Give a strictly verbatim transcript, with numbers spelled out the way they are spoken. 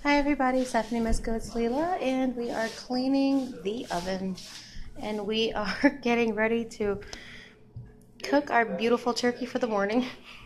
Hi everybody, Stephanie Miskowicz-Lhila, and we are cleaning the oven and we are getting ready to cook our beautiful turkey for the morning.